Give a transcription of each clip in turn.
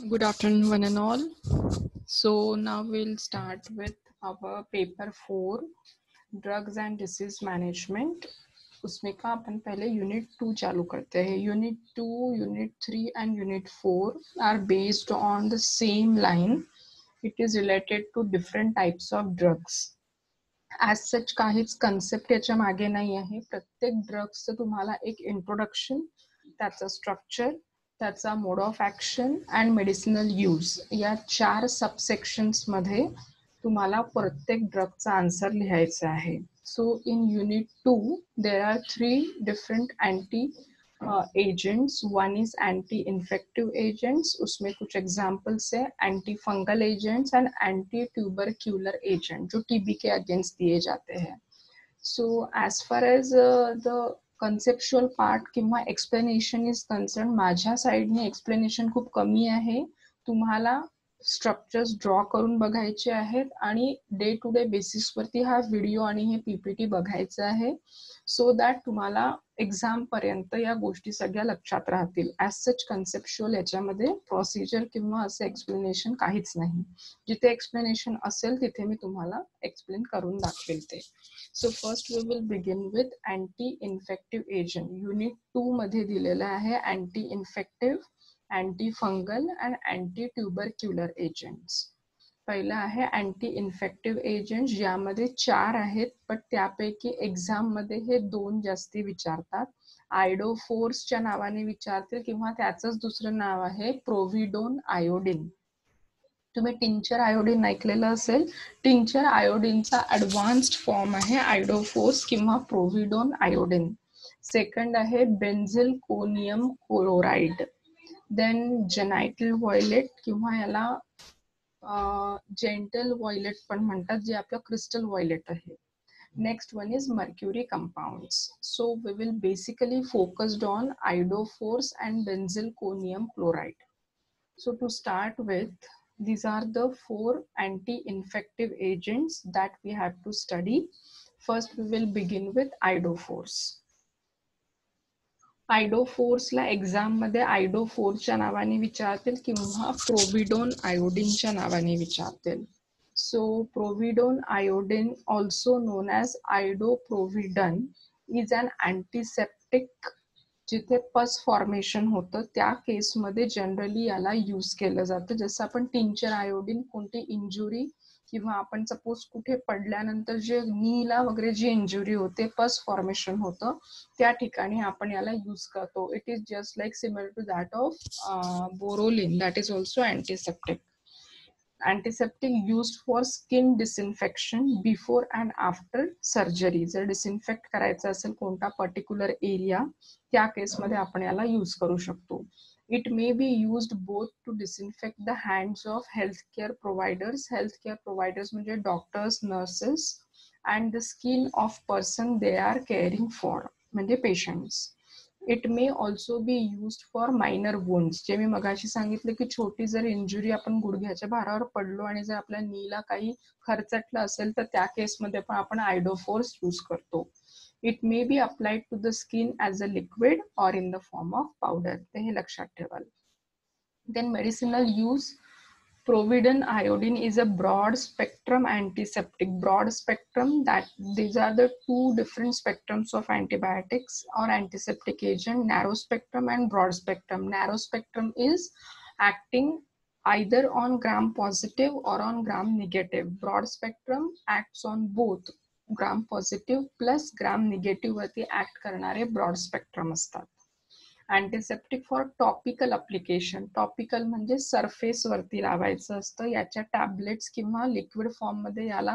Good afternoon, one and all. So now we'll start with our paper 4, drugs and disease management. उसमें का अपन पहले unit 2 चालू करते हैं. Unit 2, unit 3 and unit 4 are based on the same line. It is related to different types of drugs. As such काहीच concept याच्या मागे नाही आहे. प्रत्येक ड्रग्सचं तुम्हाला एक इंट्रोडक्शन, त्याचं स्ट्रक्चर, त्याचा mode of action and medicinal use या 4 सबसेक्शन्स मध्ये तुम्हाला प्रत्येक ड्रगचा आन्सर लिहायचा आहे. So in unit 2 there are 3 different anti agents. One is anti infective agents, उसमें कुछ एग्जाम्पल्स है anti fungal agents and anti tubercular agent जो टीबी के अगेंस्ट दिए जाते हैं. So as far as the conceptual part किंवा एक्सप्लेनेशन इज कन्सर्न, माझ्या साईडने एक्सप्लेनेशन खूप कमी आहे. तुम्हाला स्ट्रक्चर्स ड्रॉ करून बघायचे आहेत आणि डे टू डे बेसिसवरती हा व्हिडिओ आणि हे पीपीटी बघायचं आहे, सो दॅट तुम्हाला एक्झाम पर्यंत या गोष्टी सगळ्या लक्षात राहतील. ॲज सच कन्सेप्च्युअल याच्यामध्ये प्रोसिजर किंवा असं एक्सप्लेनेशन काहीच नाही. जिथे एक्सप्लेनेशन असेल तिथे मी तुम्हाला एक्सप्लेन करून दाखवेल ते. So first we will begin with anti infective agent. Unit 2 मध्ये दिलेलं आहे anti infective, anti fungal and anti tubercular agents. पहिला आहे अँटी इन्फेक्टिव्ह एजंट्स, ज्यामध्ये 4 आहेत, पण त्यापैकी एक्झाम मध्ये हे 2 जास्ती विचारतात. आयडोफोर्सच्या नावाने विचारतील किंवा त्याचंच दुसरं नाव आहे प्रोव्हिडोन आयोडीन. तुम्ही टिंचर आयोडीन ऐकलेलं असेल. टिंचर आयोडीनचा ॲडव्हान्स्ड फॉर्म आहे आयडोफोर्स किंवा प्रोव्हिडोन आयोडीन. सेकंड आहे benzalkonium chloride. Then genital violet किंवा याला जेंटल व्हायलेट पण म्हणतात, जे आपलं क्रिस्टल व्हायलेट आहे. Next one is mercury compounds. So we will basically focused on iodophors and benzalkonium chloride. So to start with, these are the 4 anti-infective agents that we have to study. First, we will begin with iodophors. आयडोफोर्सला exam मध्ये आयडोफोरच्या नावाने विचारतील किंवा providone आयोडीनच्या नावाने विचारतील. So providone iodine, also known as iodoprovidone, is an antiseptic. जिथे पस फॉर्मेशन होतं त्या केसमध्ये जनरली याला यूज केलं जातं. जसं आपण टिंचर आयोडीन कोणती इंजुरी किंवा आपण सपोज कुठे पडल्यानंतर जे नीला वगैरे जी इंजुरी होते, पस फॉर्मेशन होतं, त्या ठिकाणी आपण याला यूज करतो. It is just like similar to that of Boroline, that is also antiseptic. Antiseptic used for skin disinfection before and after surgery. जर डिसइन्फेक्ट करायचं असेल कोणता पर्टिक्युलर एरिया, त्या केसमध्ये आपण याला यूज करू शकतो. It may be used both to disinfect the hands of healthcare providers. Healthcare providers म्हणजे doctors, nurses, and the skin of person they are caring for, म्हणजे patients. It may also be used for minor wounds. जे मी मगाशी सांगितलं की छोटी जर injury, आपण गुडघ्याच्या भारावर पडलो आणि जर आपल्या नीला काही खरचटलं असेल तर त्या केसमध्ये पण आपण आयडोफोर्स यूज करतो. It may be applied to the skin as a liquid or in the form of powder. ते हे लक्षात ठेवाल. Then medicinal use. Providone iodine is a broad spectrum antiseptic. Broad spectrum, that these are the 2 different spectrums of antibiotics or antiseptic agent: narrow spectrum and broad spectrum. Narrow spectrum is acting either on gram positive or on gram negative. Broad spectrum acts on both gram positive plus gram negative वरती act करणारे broad spectrum असतात. Antiseptic for topical application. Topical म्हणजे surface वरती लावायचं असतं. याच्या tablets किंवा liquid form मध्ये याला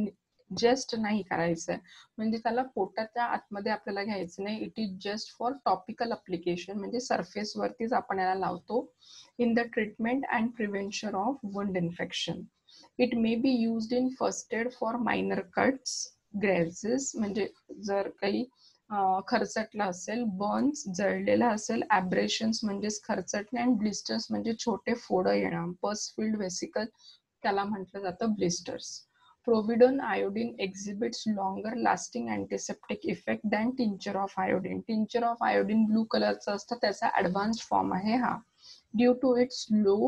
जस्ट नाही करायचंय, म्हणजे त्याला पोटाच्या आतमध्ये आपल्याला घ्यायचं नाही. It is just for topical application, म्हणजे सरफेस वरतीच आपण याला लावतो. In the treatment and prevention of wound infection. It may be used in first aid for minor cuts, grazes म्हणजे जर काही खरचटलं असेल, बर्न्स जळलेला असेल, ॲब्रेशन्स म्हणजेच खरचटणे, अँड ब्लिस्टर्स म्हणजे छोटे फोडं येणं, पस फिल्ड वेसिकल त्याला म्हटलं जातं blisters. Providone iodine exhibits longer lasting antiseptic effect than tincture of iodine. Tincture of iodine blue कलरचं असतं, त्याचा ॲडव्हान्स्ड फॉर्म आहे हा. Due to its low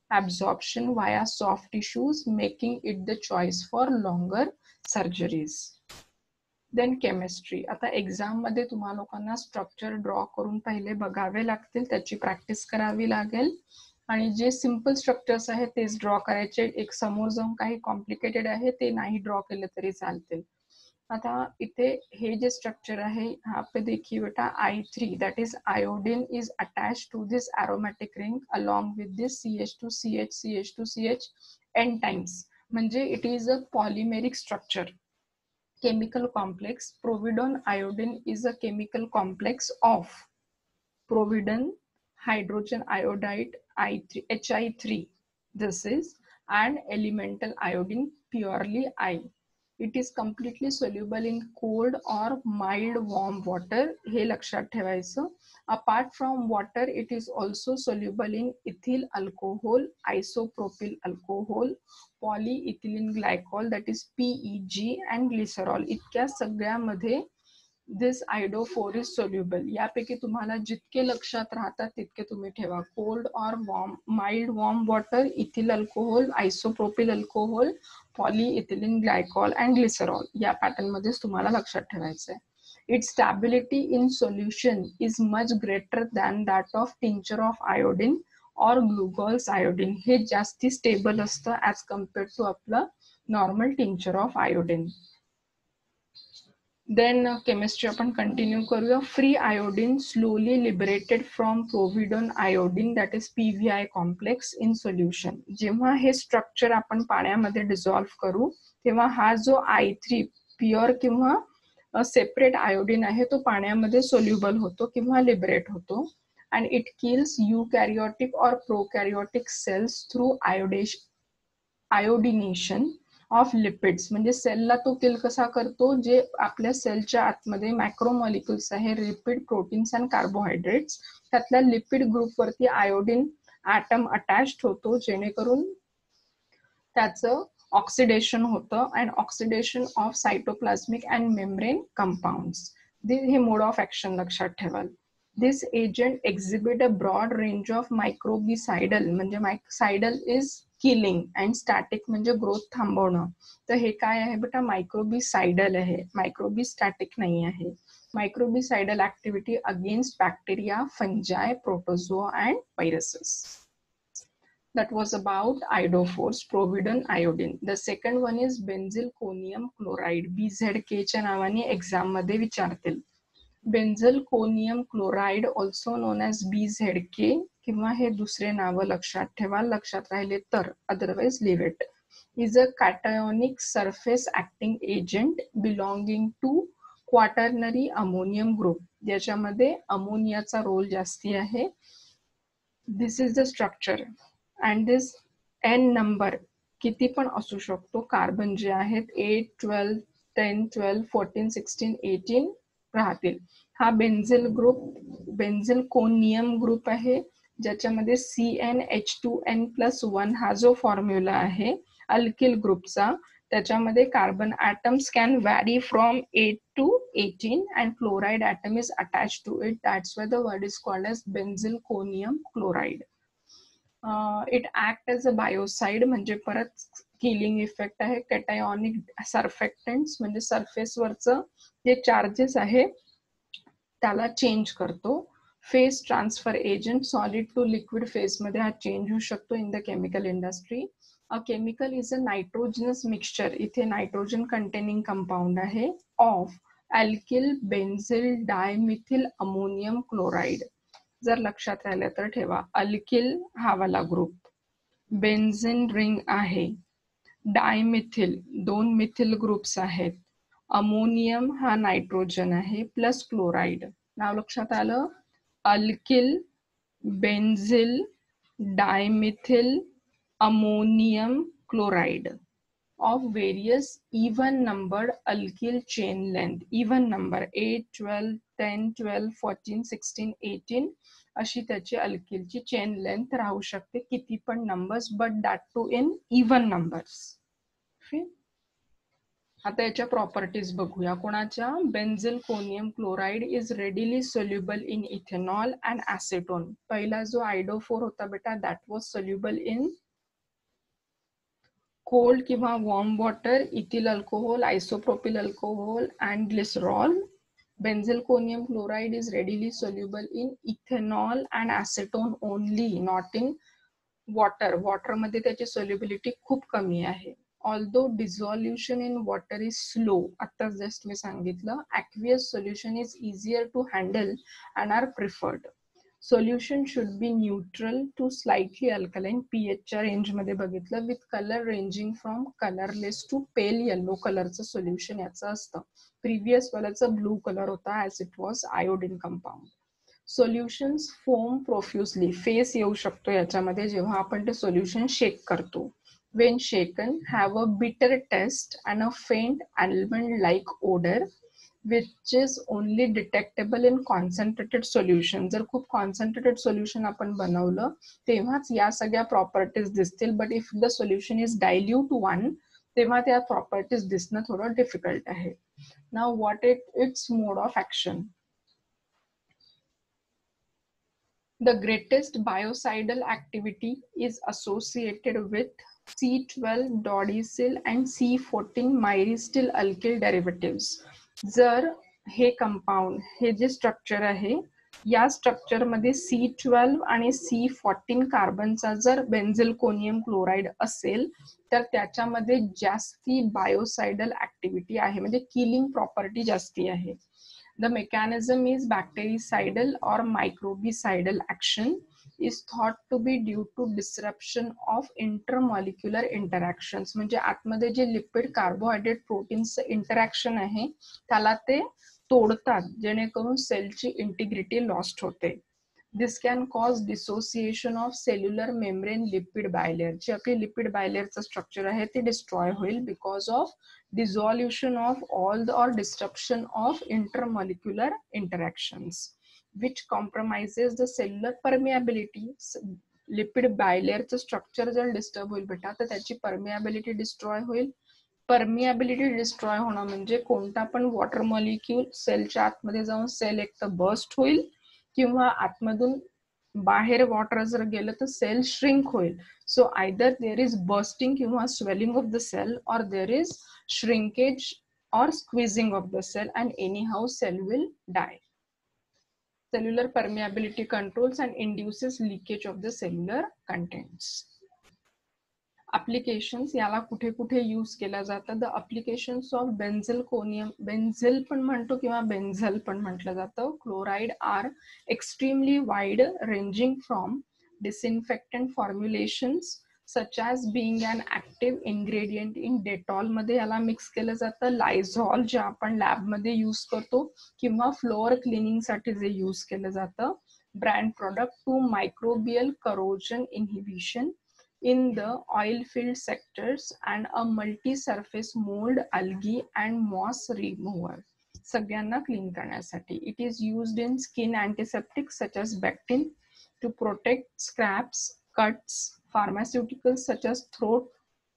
absorption via soft tissues, making it the choice for longer surgeries. Then chemistry. आता exam मध्ये तुम्हा लोकांना structure draw करून पहिले बघावे लागतील, त्याची प्रॅक्टिस करावी लागेल आणि जे सिंपल स्ट्रक्चर्स आहेत तेच ड्रॉ करायचे. एक समोर जाऊन काही कॉम्प्लिकेटेड आहे ते नाही ड्रॉ केले तरी चालतील. आता इथे हे जे स्ट्रक्चर है यहाँ पे देखिए बेटा I3 that is iodine is attach to this aromatic ring along with this CH2CH CH2CH n times, म्हणजे it is a polymeric structure chemical complex. Providone iodine is a chemical complex of providone, hydrogen iodide I3 HI3 this is, and elemental iodine purely I. It is completely soluble in cold or mild warm water. हे लक्षात ठेवायचं. Apart from water, it is also soluble in ethyl alcohol, isopropyl alcohol, polyethylene glycol that is PEG and glycerol. इतक्या सगळ्यामध्ये दिस आयडो4 is soluble. यापैकी तुम्हाला जितके लक्षात राहतात तितके तुम्ही ठेवा. कोल्ड और warm, mild warm water, ethyl alcohol, isopropyl alcohol, polyethylene glycol and glycerol, या पॅटर्न मध्येच तुम्हाला लक्षात ठेवायचं आहे. Its stability in solution is much greater than that of tincture of iodine और ग्लुगॉल्स आयोडीन. हे जास्ती स्टेबल असतं ॲज कम्पेअर टू आपलं normal tincture of iodine. Then chemistry आपण कंटिन्यू करूया. Free iodine slowly liberated from providone iodine that is PVI complex in solution. जेव्हा हे structure आपण पाण्यामध्ये डिझॉल्व्ह करू तेव्हा हा जो I3 प्युअर किंवा सेपरेट आयोडीन आहे तो पाण्यामध्ये सोल्युबल होतो किंवा लिबरेट होतो. अँड इट किल्स यूकॅरियोटिक और prokaryotic cells through iodination of lipids. म्हणजे सेलला तो किल कसा करतो, जे आपल्या सेलच्या आतमध्ये मॅक्रोमॉलिक्युल्स आहे, लिपिड, प्रोटीन्स अँड कार्बोहायड्रेट्स, त्यातल्या लिपिड ग्रुपवरती आयोडीन ॲटम अटॅच्ड होतो, जेणेकरून त्याचं ऑक्सिडेशन होतं. And oxidation of cytoplasmic and membrane compounds. हे मोड ऑफ ऍक्शन लक्षात ठेवाल. This agent exhibit a broad range of microbicidal, म्हणजे cidal is killing and static म्हणजे ग्रोथ थांबवणं. तर हे काय आहे बेटा, मायक्रोबिसाइडल आहे, मायक्रोबिस्टॅटिक नाही आहे. Microbicidal activity against bacteria, fungi, protozoa and viruses. That was about iodophores, providone iodine. The second one is benzalkonium chloride, BZK च्या नावाने एक्झाम मध्ये विचारतील. Benzalkonium chloride also known as BZK, किंवा हे दुसरे नाव लक्षात ठेवा, लक्षात राहिले तर, otherwise leave it. Is a cationic surface acting agent belonging to quaternary ammonium group. ज्याच्यामध्ये अमोनियाचा रोल जास्ती आहे. This is the structure and this N number किती पण असू शकतो. कार्बन जे आहेत 8, 12, 10, 12, 14, 16, 18 राहतील. हा बेन्झिल ग्रुप, बेन्झिलकोनियम ग्रुप आहे, ज्याच्यामध्ये CnH2n+1 हा जो फॉर्म्युला आहे अल्किल ग्रुपचा, त्याच्यामध्ये carbon atoms can vary from 8 to 18 and chloride atom is attach to it. That's why the word is called as benzalkonium chloride. It act as a biocide, म्हणजे परत killing effect आहे. कॅटायोनिक सर्फेक्टंट्स म्हणजे सरफेसवरचं जे charges आहे त्याला change करतो. Phase transfer agent, solid to liquid phase मध्ये हा चेंज होऊ शकतो in the chemical industry. A chemical is a nitrogenous mixture, इथे नायट्रोजन कंटेनिंग कंपाऊंड आहे, of alkyl benzyl dimethyl ammonium chloride. जर लक्षात राहिलं तर ठेवा, अल्किल हा वाला ग्रुप, बेन्झिन रिंग आहे, डायमिथिल 2 मिथिल ग्रुप्स आहेत, अमोनियम हा नायट्रोजन आहे, प्लस क्लोराइड. नाव लक्षात आलं, alkyl benzyl dimethyl ammonium chloride of various even numbered alkyl chain length. even number 8, 12, 10, 12, 14, 16, 18 अशी त्याची अल्किलची चेन लेंथ राहू शकते, किती पण numbers, but that to in even numbers. आता याच्या प्रॉपर्टीज बघूया. कोणाच्या? Benzalkonium chloride is readily soluble in ethanol and acetone. पहिला जो आयडो 4 होता बेटा, that was soluble in cold किंवा warm water, ethyl alcohol, isopropyl alcohol and glycerol. Benzalkonium chloride is readily soluble in ethanol and acetone only, not in water. Water मध्ये त्याची solubility खूप कमी आहे. Although dissolution in water is slow, आता just मी सांगितलं, aqueous solution is easier to handle and are preferred. Solution should be neutral to slightly alkaline, pH च्या range मध्ये बघितलं, with color ranging from colorless to pale yellow कलरचं solution याचं असतं. Previous वाल्याचा ब्लू कलर होता as it was iodine compound. Solutions foam profusely. फेस येऊ शकतो याच्यामध्ये जेव्हा आपण ते सोल्युशन शेक करतो. When shaken, have a bitter taste and a faint almond-like odor, which is only detectable in concentrated solution. जर खूप concentrated solution आपण बनवलं तेव्हाच या सगळ्या प्रॉपर्टीज दिसतील. But if the solution is dilute one, तेव्हा त्या प्रॉपर्टीज दिसणं थोडं डिफिकल्ट आहे. Now what its mode of action. The greatest biocidal activity is associated with C12 dodecyl and C14 myristyl alkyl derivatives. जर हे कंपाउंड, हे जे स्ट्रक्चर आहे, या स्ट्रक्चर मध्ये C12 आणि C14 कार्बनचा जर बेन्झिलकोनियम क्लोराइड असेल तर त्याच्यामध्ये जास्ती बायोसाइडल ऍक्टिव्हिटी आहे, म्हणजे किलिंग प्रॉपर्टी जास्ती आहे. The mechanism is bactericidal or microbicidal action, is thought to be due to disruption of intermolecular interactions. म्हणजे आतमध्ये जे लिपिड, कार्बोहायड्रेट, प्रोटीनचं इंटरॅक्शन आहे त्याला ते तोडतात जेणेकरून सेलची इंटिग्रिटी लॉस्ट होते. This can cause dissociation of cellular membrane lipid bilayer. जी आपली लिपिड बायलेअरचं स्ट्रक्चर आहे ते डिस्ट्रॉय होईल because of dissolution of all the or disruption of intermolecular interactions, which compromises the cellular permeability. Lipid बायलेअरचं structure जर disturb होईल बेटा तर त्याची परमिएबिलिटी डिस्ट्रॉय होईल. परमिएबिलिटी डिस्ट्रॉय होणं म्हणजे कोणता पण वॉटर मॉलिक्यूल सेलच्या आतमध्ये जाऊन सेल एक तर बर्स्ट होईल किंवा आतमधून बाहेर वॉटर जर गेलं तर सेल श्रिंक होईल. So either there is bursting किंवा स्वेलिंग ऑफ द सेल और there is shrinkage or squeezing of the cell, and anyhow cell will die. Cellular permeability controls and induces leakage of the cellular contents. Applications याला कुठे कुठे use केला जातं. The applications of benzalkonium, benzyl पण म्हणतो किंवा benzal पण म्हटलं जातं, chloride are extremely wide, ranging from disinfectant formulations such as being an active ingredient in Dettol मध्ये याला मिक्स केलं जातं, लायझॉल जे आपण लॅब मध्ये यूज करतो किंवा फ्लोअर क्लिनिंग साठी जे यूज केलं जातं, brand product to microbial corrosion inhibition in the oil filled sectors and a multi-surface mold, algae and moss remover. सगळ्यांना क्लीन करण्यासाठी. It is used in skin antiseptics such as Bectin to protect scrapes, cuts, pharmaceuticals such as throat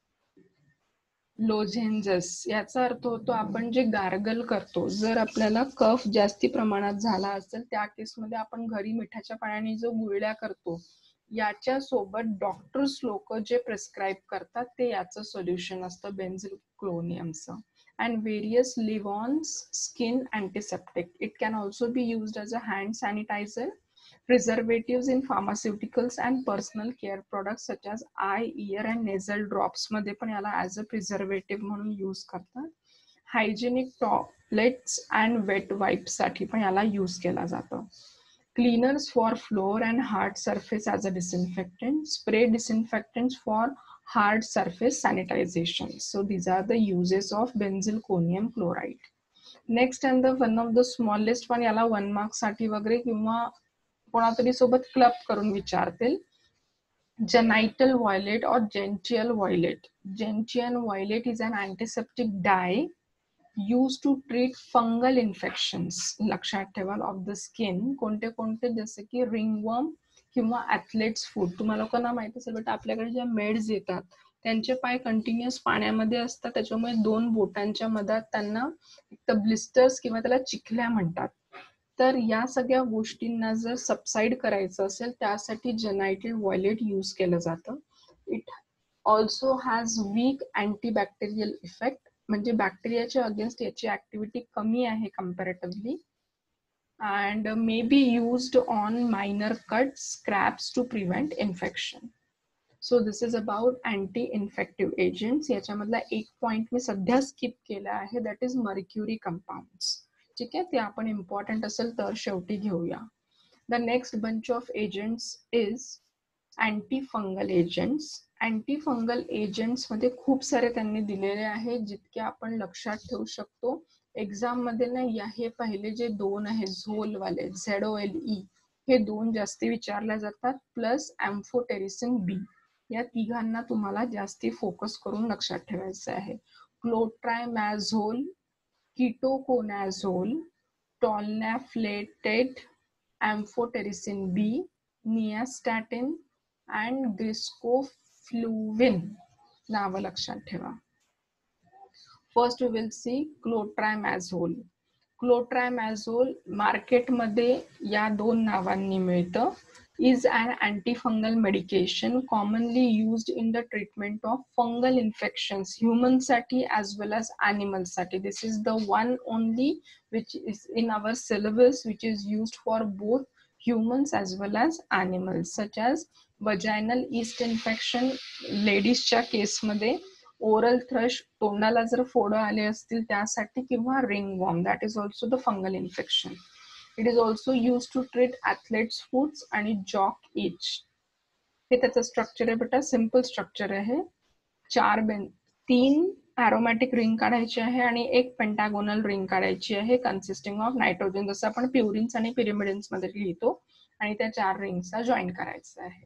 lozenges. याचा अर्थ होतो आपण जे gargle करतो, जर आपल्याला कफ जास्ती प्रमाणात झाला असेल त्या केसमध्ये आपण घरी मिठाच्या पाण्याने जो गुळण्या करतो याच्या सोबत डॉक्टर्स लोक जे प्रिस्क्राइब करतात ते याचं सोल्युशन असतं बेन्झिलक्लोनियमचं. and various Livon's skin antiseptic. It can also be used as a hand sanitizer, preservatives in pharmaceuticals and personal care products such as eye, ear and nasal drops मध्ये पण याला as a preservative म्हणून use करतात. Hygienic toilets and wet wipes साठी पण याला use केला जातो. Cleaners for floor and hard surface as a disinfectant, spray disinfectants for hard surface sanitization. So these are the uses of benzalkonium chloride. Next and the one of the smallest one याला 1 mark साठी वगैरे किंवा कोणातरी सोबत club करून विचारतील. Genital violet or gential violet. Gentian violet is an antiseptic dye used to treat fungal infections. लक्षात ठेवा of the skin. कोणते कोणते, जसे की रिंगवर्म किंवा ॲथलेट्स फूड. तुम्हाला लोकांना माहिती असेल बेटा आपल्याकडे ज्या मेड्स येतात त्यांचे पाय कंटिन्युअस पाण्यामध्ये असतात, त्याच्यामुळे दोन बोटांच्या मधात त्यांना एक तर ब्लिस्टर्स किंवा त्याला चिखल्या म्हणतात. तर या सगळ्या गोष्टींना जर सबसाइड करायचं असेल त्यासाठी जेनायटेड वॉयलेट यूज केलं जातं. It also has weak antibacterial effect, म्हणजे बॅक्टेरियाच्या अगेन्स्ट याची ऍक्टिव्हिटी कमी आहे comparatively, and may be used on minor cuts, scrapes to prevent infection. So this is about anti-infective agents. याच्यामधला एक पॉइंट मी सध्या स्किप केला आहे, दॅट इज मर्क्युरी कंपाऊंड्स. ठीक आहे, ते आपण इम्पॉर्टंट असेल तर शेवटी घेऊया. The next bunch of agents is antifungal agents. Antifungal agents मध्ये खूप सारे त्यांनी दिलेले आहे, जितके आपण लक्षात ठेवू शकतो. एक्झाम मध्ये ना हे पहिले जे दोन आहे झोलवाले ZOLE, हे दोन जास्ती विचारल्या जातात, प्लस एम्फोटेरिसिन बी. या तिघांना तुम्हाला जास्ती फोकस करून लक्षात ठेवायचं आहे. क्लोट्रायमॅझोल, कीटोकोनॅझोल, टॉलनॅफ्लेटेड, एम्फोटेरिसिन बी, नियास्टॅटिन अँड ग्रिस्कोफ्लुविन नावं लक्षात ठेवा. First we will see clotrimazole. Clotrimazole मार्केटमध्ये या दोन नावांनी मिळतं. is an antifungal medication commonly used in the treatment of fungal infections, humans साठी as well as animals साठी. This is the one only which is in our syllabus which is used for both humans as well as animals, such as vaginal yeast infection लेडीजच्या केसमध्ये, oral thrush तोंडाला जर फोड आले असतील त्यासाठी, किंवा ringworm, that is also the fungal infection. It is also use to treat athlete's foots आणि jock itch. हे त्याचं स्ट्रक्चर आहे बेटा, सिम्पल स्ट्रक्चर आहे. 3 ॲरोमॅटिक रिंग काढायची आहे आणि एक पेंटागोनल रिंग काढायची आहे कन्सिस्टिंग ऑफ नायट्रोजन, जसं आपण प्युरिन्स आणि पिरिमिडिन्स मध्ये लिहितो, आणि त्या 4 रिंगचा जॉईन करायचा आहे.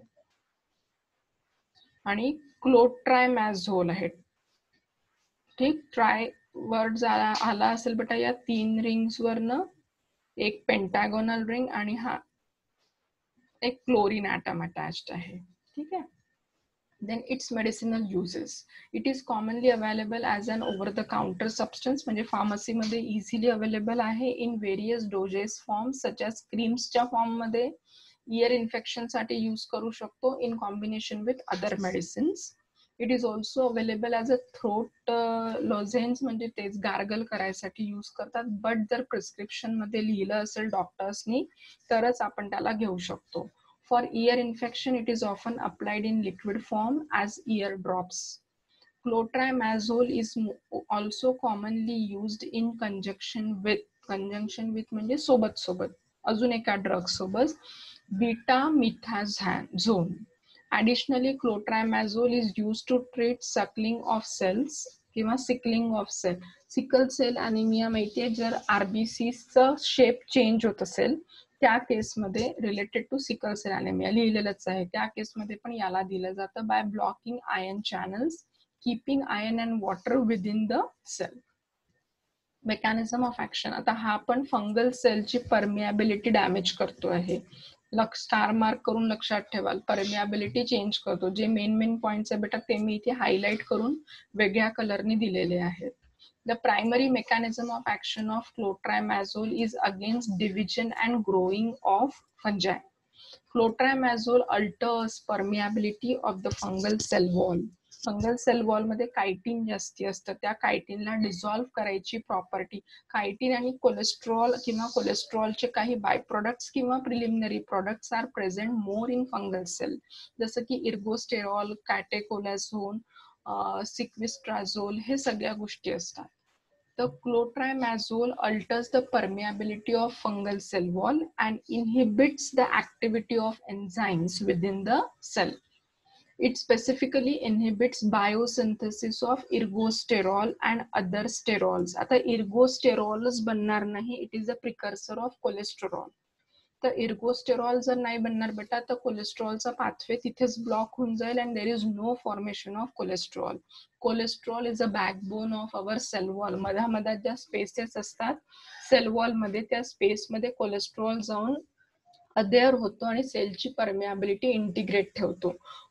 आणि क्लोट्रायमॅझोल आहे. ठीक, ट्राय वर्ड आला असेल बेटा या 3 रिंग्स वरनं, एक पेंटागोनल रिंग आणि हा एक क्लोरीन ॲटम अटॅच्ड आहे. ठीक आहे. Then its medicinal uses. It is commonly available as an over the counter substance, म्हणजे फार्मसी मध्ये इझिली अवेलेबल आहे in various dosage forms such as क्रीम्सच्या फॉर्म मध्ये. इयर इन्फेक्शन साठी यूज करू शकतो in combination with other medicines. It is also available as a throat lozenge, म्हणजे तेच गार्गल करायसाठी यूज करतात, बट जर प्रिस्क्रिप्शन मध्ये लिहिलं असेल डॉक्टर्सनी तरच आपण त्याला घेऊ शकतो. For ear infection, it is often applied in liquid form as ear drops. Clotrimazole is also commonly used in conjunction with म्हणजे सोबत सोबत अजून एका ड्रग सोबत, betamethasone. Additionally, clotrimazole is used to treat suckling of cells किंवा sickling of cell. Sickle cell anaemia माहितीये, जर RBC चा शेप चेंज होत असेल त्या केसमध्ये related to sickle cell anaemia लिहिलेलंच आहे, त्या केसमध्ये पण याला दिलं जातं by blocking ion channels, keeping ion and water within the cell. Mechanism of action. आता हा पण फंगल सेलची परमिएबिलिटी डॅमेज करतो आहे. स्टार मार्क करून लक्षात ठेवाल, परमिएबिलिटी चेंज करतो. जे मेन पॉइंट्स आहे बेटा ते मी इथे हायलाइट करून वेगळ्या कलरने दिलेले आहेत. The primary mechanism of action of clotrimazole is against division and growing of fungi. Clotrimazole alters permeability of the fungal cell wall. Fungal cell wall मध्ये कायटिन जास्ती असतं, त्या कायटिनला डिझॉल्व्ह करायची प्रॉपर्टी. कायटिन आणि कोलेस्ट्रॉल किंवा कोलेस्ट्रॉलचे काही बाय प्रोडक्ट्स किंवा preliminary products are present more in fungal cell, जसं की इर्गोस्टेरॉल, कॅटेकोलाझोन, सिक्विस्ट्राझोल, हे सगळ्या गोष्टी असतात. The clotrimazole alters the permeability of fungal cell wall and inhibits the activity of enzymes within the cell. It specifically inhibits biosynthesis of ergosterol and other sterols. आता ergosterolच बनणार नाही, it is a precursor of cholesterol. तर इर्गोस्टेरॉल जर नाही बनणार बेटा तर कोलेस्ट्रॉलचा pathway तिथेच ब्लॉक होऊन जाईल and there is no formation of cholesterol. Cholesterol is a backbone of our cell wall. मधामधात ज्या स्पेसेस असतात सेल वॉल मध्ये, त्या स्पेस मध्ये कोलेस्ट्रॉल जाऊन अदेअर होतो आणि सेलची परमिएबिलिटी इंटिग्रेट ठेवतो.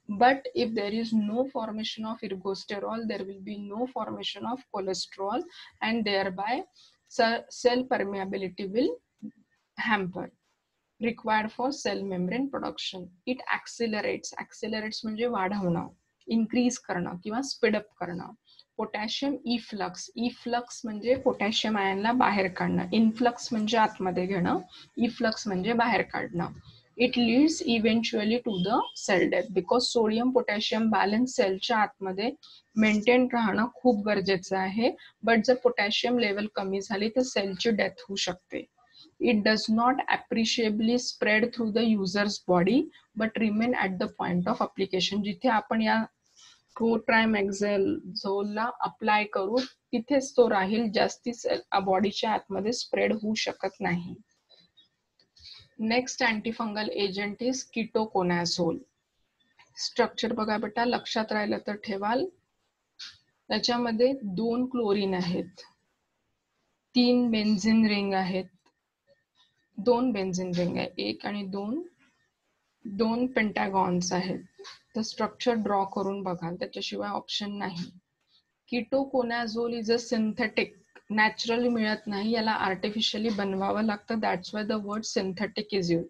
But if there is no formation of ergosterol, there will be no formation of cholesterol, and thereby cell permeability will hamper required for cell membrane production. It accelerates म्हणजे वाढवणं, increase करणं किंवा speed up करणं. Potassium efflux म्हणजे potassium आयनला बाहेर काढणं, influx म्हणजे आतमध्ये घेणं, इफ्लक्स म्हणजे बाहेर काढणं. It leads eventually to the cell death because sodium potassium balance सेलच्या आतमध्ये मेंटेन राहणं खूप गरजेचं आहे. बट जर पोटॅशियम लेवल कमी झाली तर सेलची डेथ होऊ शकते. It does not appreciably spread through the user's body but remain at the point of application. जिथे आपण या कोट्रायमॅक्झोलला अप्लाय करू तिथेच तो राहील, जास्ती बॉडीच्या आतमध्ये स्प्रेड होऊ शकत नाही. Next antifungal agent is ketoconazole. Structure बघा बेटा, लक्षात राहिलं तर ठेवाल. त्याच्यामध्ये 2 क्लोरीन आहेत, 3 बेन्झिन रिंग आहेत, 2 बेन्झिन रिंग आहे, 1 आणि 2 पेंटागॉन्स आहेत. तर स्ट्रक्चर ड्रॉ करून बघा, त्याच्याशिवाय ऑप्शन नाही. Ketoconazole is a synthetic, naturally मिळत नाही, याला आर्टिफिशियली बनवावं लागतं. That's why the word synthetic is use.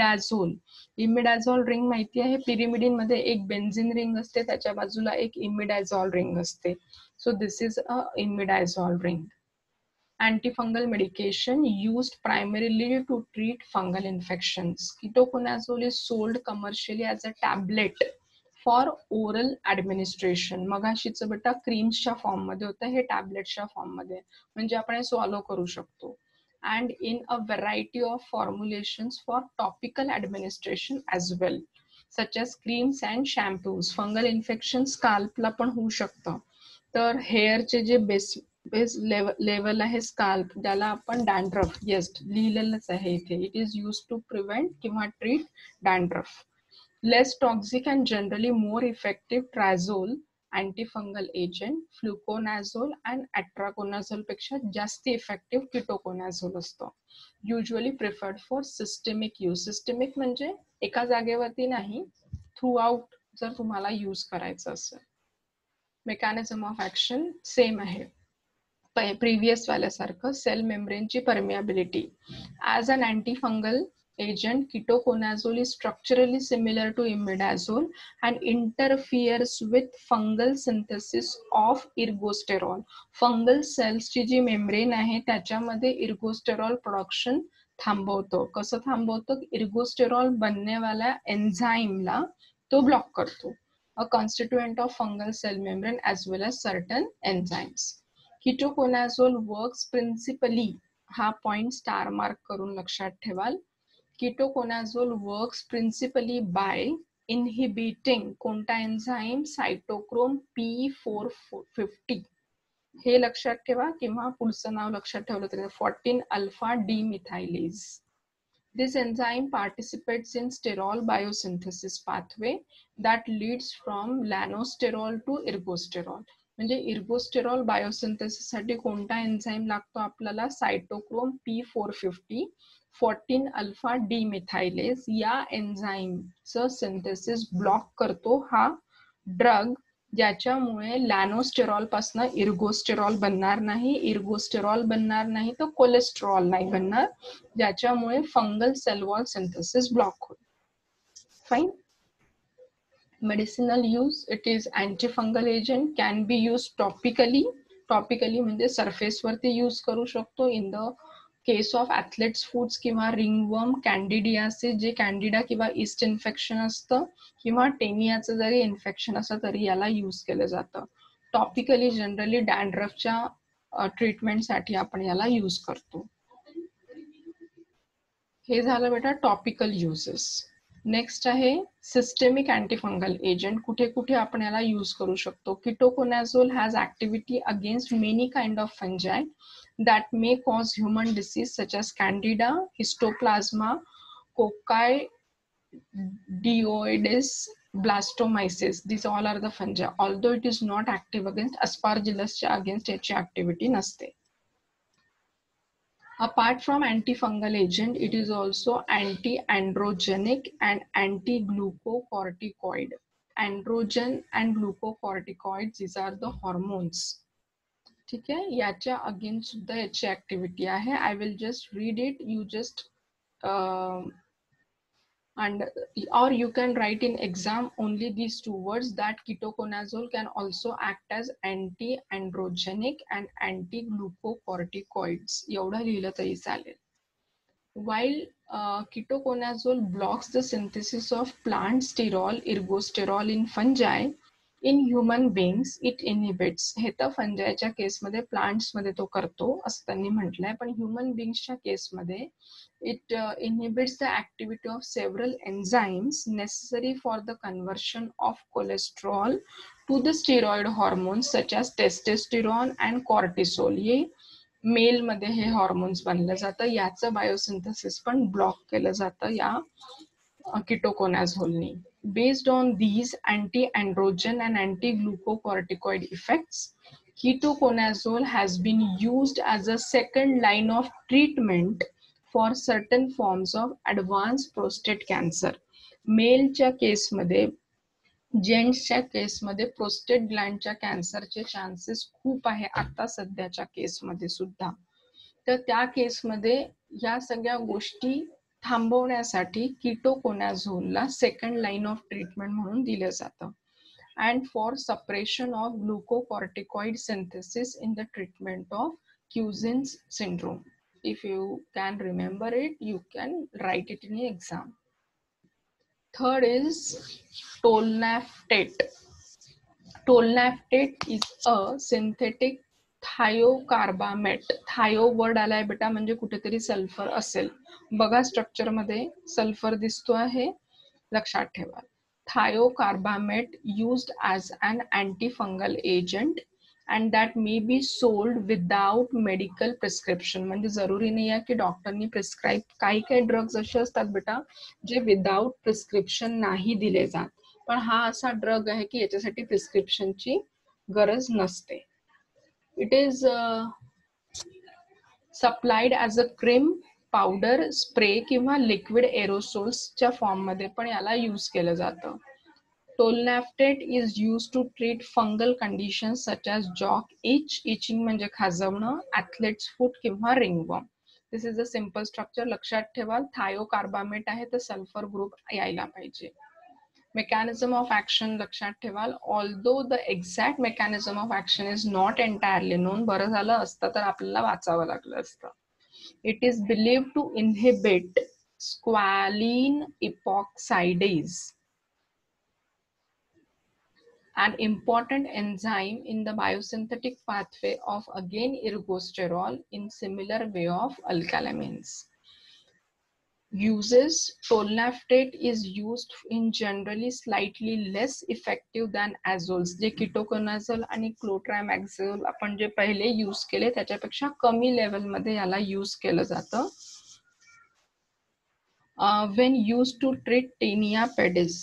Imidazole ring माहिती आहे, पिरिमिडिन मध्ये एक बेन्झिन रिंग असते, त्याच्या बाजूला एक इमिडाझोल रिंग असते. So this is a imidazole ring. Antifungal medication used primarily to treat fungal infections. Ketoconazole is sold commercially as a tablet for oral administration. मगाशीचं बेटा क्रीम्सच्या फॉर्म मध्ये होतं, हे टॅबलेटच्या फॉर्म मध्ये, म्हणजे आपण स्वॉलो करू शकतो. And in a variety of formulations for topical administration as well, such as creams and shampoos. Fungal infection स्काल्पला पण होऊ शकतं. तर हेअरचे जे बेस लेवल आहे स्काल्प, ज्याला आपण डॅन्ड्रफ, येस लिहिलेलंच आहे इथे, it is use to prevent किंवा treat dandruff. Less toxic and generally more effective triazole antifungal agent fluconazole and itraconazole पेक्षा जास्त इफेक्टिव्ह कीटोकोनाझोल असतो. Usually preferred for systemic use. Systemic म्हणजे एका जागेवरती नाही, थ्रू आउट जर तुम्हाला यूज करायचं असेल. मेकॅनिझम ऑफ ऍक्शन सेम आहे प्रिव्हियस वाल्यासारखं. सेल मेम्ब्रेनची permeability. As an antifungal agent, ketoconazole is structurally similar to imidazole and interferes with fungal synthesis of ergosterol. Fungal cells ची जी मेम्ब्रेन आहे त्याच्यामध्ये ergosterol प्रोडक्शन थांबवतो. कसं थांबवतो? ergosterol बननेवाल्या एन्झाईमला तो ब्लॉक करतो. A constituent of fungal cell membrane as well as certain enzymes. Ketoconazole works principally, हा point star mark करून लक्षात ठेवाल. Ketoconazole works principally by inhibiting कोणता एन्झाईम? Cytochrome P450. हे लक्षात ठेवा किंवा पुढचं नाव लक्षात ठेवलं तरी 14 alpha demethylase. This enzyme participates in sterol biosynthesis pathway that leads from lanosterol to ergosterol. म्हणजे इर्गोस्टेरॉल बायोसिंथेसिस साठी कोणता एन्झाईम लागतो आपल्याला? Cytochrome P450 14 alpha demethylase. या एन्झाईमचं सिंथेसिस ब्लॉक करतो हा ड्रग, ज्याच्यामुळे लॅनोस्टेरॉल पासून इर्गोस्टेरॉल बनणार नाही, इर्गोस्टेरॉल बनणार नाही तर कोलेस्ट्रॉल नाही बनणार, ज्याच्यामुळे fungal cell wall synthesis block होईल. Fine. Medicinal use, it is antifungal agent, can be used topically. Topically म्हणजे सरफेस वरती यूज करू शकतो. In the case of athlete's foods किंवा रिंगवर्म, कॅन्डिडियासिस जे कॅन्डिडा किंवा ईस्ट इन्फेक्शन असतं, किंवा टेनियाचं जरी इन्फेक्शन असतं तरी याला यूज केलं जातं. टॉपिकली जनरली डॅन्ड्रफच्या ट्रीटमेंटसाठी आपण याला यूज करतो. हे झालं बेटा टॉपिकल युजेस. नेक्स्ट आहे सिस्टेमिक अँटीफंगल एजंट. कुठे कुठे आपण याला यूज करू शकतो? Ketoconazole has activity against many kind of fungi that may cause human disease such as candida, histoplasma, coccidioides, blastomyces. These all are the fungi. Although it is not active against aspergillus, against याची activity नसते. Apart from antifungal agent, it is also anti-androgenic and anti-glucocorticoid. androgen and glucocorticoids, these are the hormones. ठीक आहे, याच्या against सुद्धा याची activity आहे. I will just read it, you just and or you can write in exam only these two words, that ketoconazole can also act as anti-androgenic and anti-glucocorticoids. एवढं लिहिलं तरी चालेल. While ketoconazole blocks the synthesis of plant sterol, ergosterol in fungi, in human beings it inhibits. हे तर फंजायच्या केसमध्ये, प्लांट्समध्ये तो करतो असं त्यांनी म्हटलंय, पण ह्युमन बिंग्सच्या केसमध्ये it inhibits the activity of several enzymes necessary for the conversion of cholesterol to the steroid hormones such as testosterone and cortisol. हे मेल मध्ये हे हॉर्मोन्स बनलं जातं, याचं बायोसिंथेसिस पण ब्लॉक केलं जातं या कीटोकोनाझोलनी. Based on these anti-androgen and anti-glucocorticoid effects, ketoconazole has been used as a second line of treatment for certain forms of advanced prostate cancer. मेलच्या केसमध्ये, जेंट्सच्या केसमध्ये प्रोस्टेट ग्लँडच्या कॅन्सरचे चान्सेस खूप आहे आता सध्याच्या केसमध्ये सुद्धा. तर त्या केसमध्ये या सगळ्या गोष्टी थांबवण्यासाठी कीटोकोनाझोलला सेकंड लाईन ऑफ ट्रीटमेंट म्हणून दिलं जातं. And for suppression of glucocorticoid synthesis in the treatment of Cushing's syndrome. If you can remember it, you can write it in the exam. Third is tolnaftate. Tolnaftate is a synthetic thiocarbamate. Thio word आलाय बेटा, म्हणजे कुठेतरी sulphur असेल बघा, structure मध्ये sulphur दिसतो आहे, लक्षात ठेवा. Thiocarbamate used as an antifungal agent and that may be sold without medical prescription. म्हणजे जरुरी नाही आहे की डॉक्टरनी प्रिस्क्राईब, काही काही ड्रग्स असे असतात बेटा जे विदाउट प्रिस्क्रिप्शन नाही दिले जात, पण हा असा ड्रग आहे की याच्यासाठी प्रिस्क्रिप्शनची गरज नसते. It is supplied as a cream, powder, spray किंवा लिक्विड एरोसोल्सच्या फॉर्म मध्ये पण याला यूज केलं जातं. Tolnaftate is used to treat fungal conditions such as jock itch, itching म्हणजे खाजवणं, athlete's foot किंवा ringworm. This is a simple structure. लक्षात ठेवा, थायोकार्बामेट आहे तर सल्फर ग्रुप यायला पाहिजे. Mechanism of action लक्षात ठेवाल, although the exact mechanism of action is not entirely known. बरं झालं असतं तर आपल्याला वाचावं लागलं असतं. It is believed to inhibit squalene epoxidase, an important enzyme in the biosynthetic pathway of again ergosterol in similar way of alkylamines. Uses: tolnaftate is used in generally slightly less effective than azoles. जे कीटोकोनाझोल आणि क्लोट्रामॅक्झोल आपण जे पहिले use केले त्याच्यापेक्षा कमी level मध्ये याला यूज केलं जातं. When used to treat tinea pedis,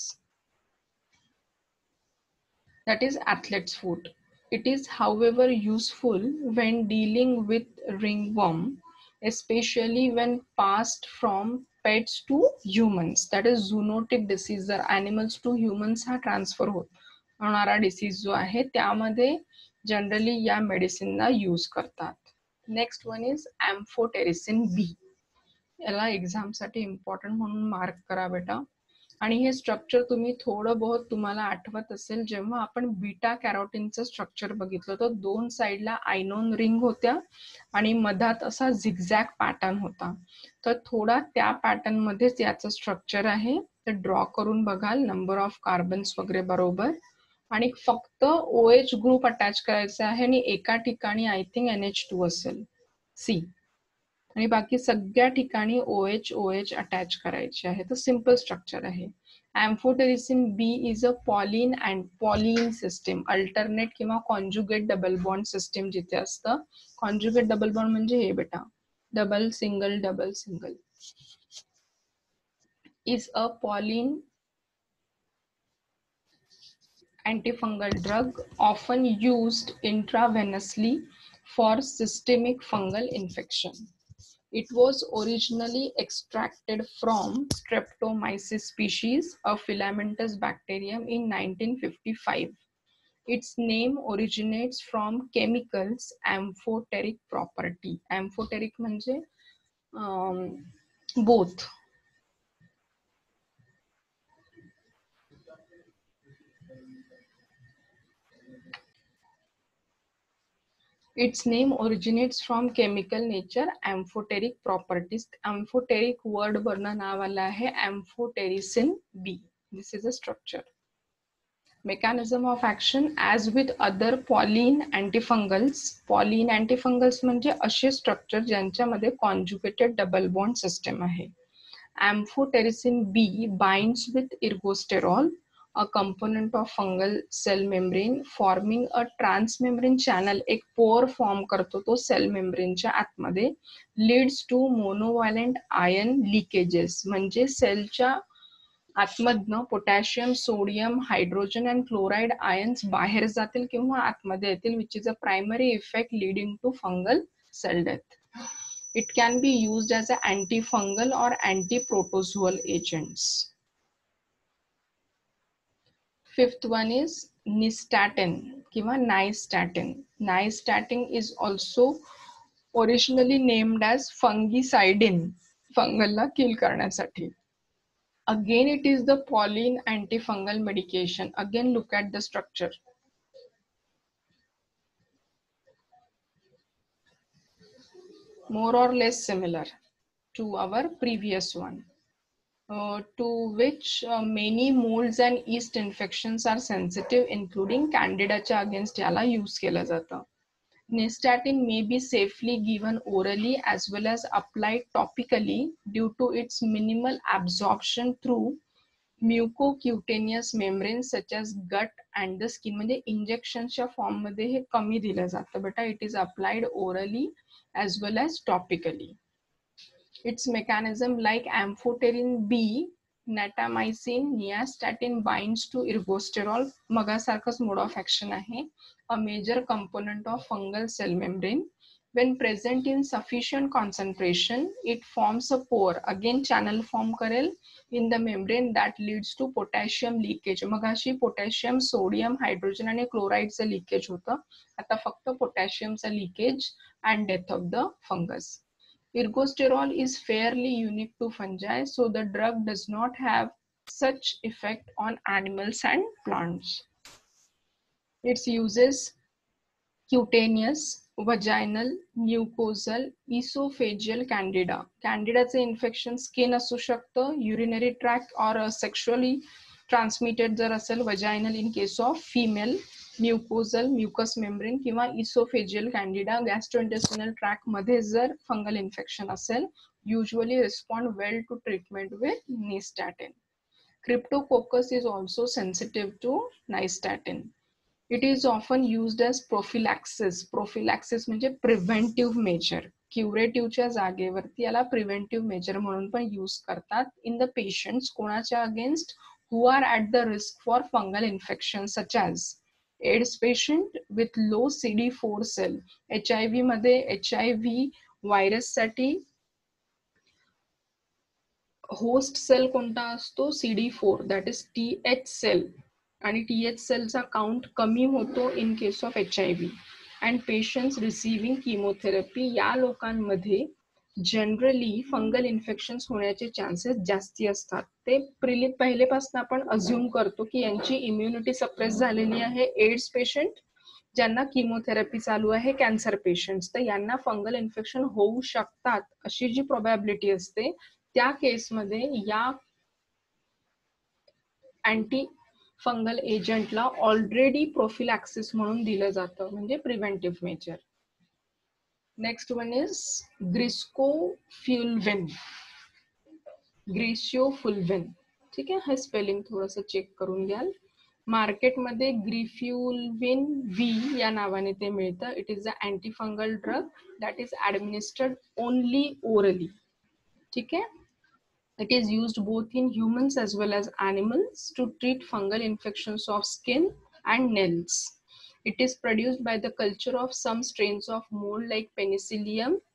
that is athlete's foot. It is however useful when dealing with ringworm, especially when passed from pets to humans. That is zoonotic disease, जर animals to humans हा transfer होणारा disease जो आहे त्यामध्ये generally या मेडिसिनला use करतात. Next one is amphotericin B. याला एक्झाम साठी इम्पॉर्टंट म्हणून मार्क करा बेटा. आणि हे स्ट्रक्चर तुम्ही थोडं बहुत तुम्हाला आठवत असेल, जेव्हा आपण बीटा कॅरोटीनचं स्ट्रक्चर बघितलं तर दोन साईडला आयनोन रिंग होत्या आणि मधात असा झिगझॅग पॅटर्न होता, तर थोडा त्या पॅटर्न मध्येच याचं स्ट्रक्चर आहे. तर ड्रॉ करून बघाल नंबर ऑफ कार्बन्स वगैरे बरोबर, आणि फक्त OH ग्रुप अटॅच करायचा आहे आणि एका ठिकाणी आय थिंक NH2 असेल सी, आणि बाकी सगळ्या ठिकाणी OH अटॅच करायचे आहे. तर सिंपल स्ट्रक्चर आहे. Amphotericin B is a polyene and polyene system, alternate किंवा कॉन्जुगेट डबल बॉन्ड सिस्टीम जिथे असतं. कॉन्जुगेट डबल बॉन्ड म्हणजे हे बेटा, double single double single. Is a polyene antifungal drug often used intravenously for systemic fungal infection. It was originally extracted from Streptomyces species, a filamentous bacterium, in 1955. Its name originates from chemicals amphoteric property. Amphoteric म्हणजे both. Its name originates from chemical nature amphoteric properties. Amphoteric word वरना नाव आला है amphotericin B. This is a structure. Mechanism of action. As with other Pauline antifungals म्हणजे असे structure ज्यांच्यामध्ये conjugated double bond system आहे. Amphotericin B binds with ergosterol, a component of fungal cell membrane, forming a transmembrane channel. एक पोर form करतो तो sale मेम्ब्रेनच्या आतमध्ये, leads to monovalent ion leakages म्हणजे सेलच्या आतमधनं potassium, sodium, hydrogen and chloride ions बाहेर जातील किंवा आतमध्ये येतील, which is a primary effect leading to fungal cell death. It can be used as an antifungal or antiprotozoal agents. Fifth one is nystatin किंवा nystatin. Nystatin is also originally named as fungicidin, फंगलला किल करण्यासाठी. Again, it is the Pauline antifungal medication. Again, look at the structure. More or less similar to our previous one, to which many molds and yeast infections are sensitive, including Candida च्या against याला use केलं जातं. Nystatin may be safely given orally as well as applied topically due to its minimal absorption through mucocutaneous membranes such as gut and the skin. म्हणजे इंजेक्शनच्या form मध्ये हे कमी दिलं जातं बेटा. It is applied orally as well as topically. Its mechanism, like amphotericin B, natamycin, nystatin binds to ergosterol. मगासारखंच mode of action आहे. A major component of fungal cell membrane. When present in sufficient concentration, it forms a pore. Again, channel form करेल in the membrane that leads to potassium leakage. मगाशी potassium, sodium, hydrogen आणि chlorideचं leakage होतं. आता फक्त potassiumचं leakage and death of the fungus. Ergosterol is fairly unique to fungi, so the drug does not have such effect on animals and plants. Its uses: cutaneous, vaginal, mucosal, esophageal candida. Candidaचे infection skin असू शकतं, urinary tract or sexually transmitted जर असेल vaginal in case of female, mucosal mucous membrane किंवा esophageal candida gastrointestinal tract मध्ये जर fungal infection असेल, usually respond well to treatment with nystatin. Cryptococcus is also sensitive to nystatin. It is often used as prophylaxis. Prophylaxis म्हणजे preventive measure. क्युरेटिव्हच्या जागेवरती याला preventive major म्हणून पण use करतात in the patients कोणाच्या against who are at the risk for fungal infection such as AIDS patient with low CD4 cell. HIV मध्ये HIV virus साठी host cell कोणता असतो? CD4, that is TH cell. आणि TH सेलचा count कमी होतो in case of HIV. And patients receiving chemotherapy या लोकांमध्ये जनरली फंगल इन्फेक्शन्स होण्याचे चान्सेस जास्ती असतात. ते पहिलेपासून आपण अज्युम करतो की यांची इम्युनिटी सप्रेस झालेली आहे. एड्स पेशंट ज्यांना किमोथेरपी चालू आहे, कॅन्सर पेशंट्स, तर यांना फंगल इन्फेक्शन होऊ शकतात अशी जी प्रोबॅबिलिटी असते, त्या केसमध्ये या अँटी फंगल एजंटला ऑलरेडी प्रोफिलॅक्सिस म्हणून दिलं जातं, म्हणजे preventive measure. Next one is griseofulvin. Griseofulvin, ठीक आहे, हे स्पेलिंग थोडंसं चेक करून घ्याल. मार्केटमध्ये ग्रिफ्युल्विन व्ही या नावाने ते मिळतं. It is a antifungal drug that is administered only orally. ठीक आहे. It is used both in humans as well as animals to treat fungal infections of skin and nails. It is produced by the culture of some strains of mold like Penicillium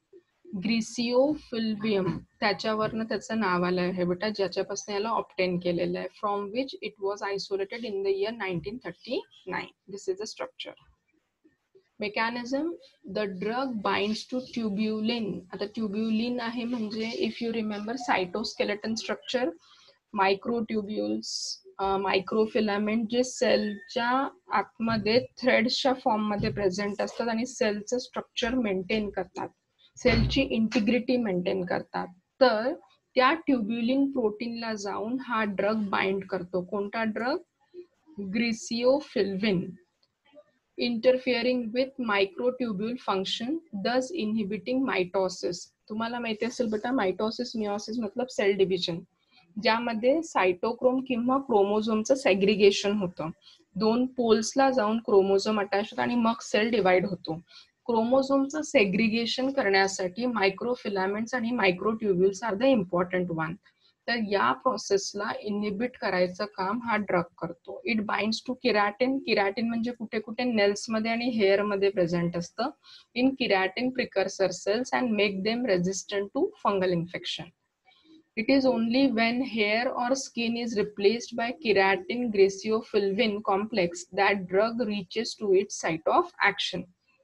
ग्रिसिओफिल्वियम त्याच्यावरनं त्याचं नाव आलं आहे बेटा, ज्याच्यापासून याला obtain केलेलं आहे, from which it was isolated in the year 1939. This is a structure. Mechanism, the drug binds to tubulin. आता ट्युब्युलिन आहे म्हणजे if you remember cytoskeleton structure, microtubules, microfilament जे सेलच्या आतमध्ये थ्रेड्सच्या फॉर्ममध्ये प्रेझेंट असतात आणि सेलचं स्ट्रक्चर मेंटेन करतात, सेलची इंटिग्रिटी मेंटेन करतात. तर त्या ट्युब्युलिन प्रोटीनला जाऊन हा ड्रग बाइंड करतो. कोणता drug? Griseofulvin. interfering with microtubule function, thus inhibiting mitosis. तुम्हाला माहिती असेल बेटा, मायटोसिस मिओसिस मतलब सेल डिव्हिजन, ज्यामध्ये सायटोक्रोम किंवा क्रोमोझोमचं सेग्रिगेशन होतं. दोन पोल्सला जाऊन क्रोमोझोम अटॅच होतं आणि मग सेल डिवाइड होतो. क्रोमोझोमचं सेग्रिगेशन करण्यासाठी मायक्रोफिलामेंट्स आणि microtubules are the important one. तर या प्रोसेसला इनहिबिट करायचं काम हा ड्रग करतो. It binds to keratin. Keratin म्हणजे कुठे कुठे नेल्स मध्ये आणि हेअर मध्ये प्रेझेंट असतं. In keratin precursor cells and make them resistant to fungal infection. It is only when hair or skin is replaced by keratin graciofilvin complex that drug reaches to its site of action.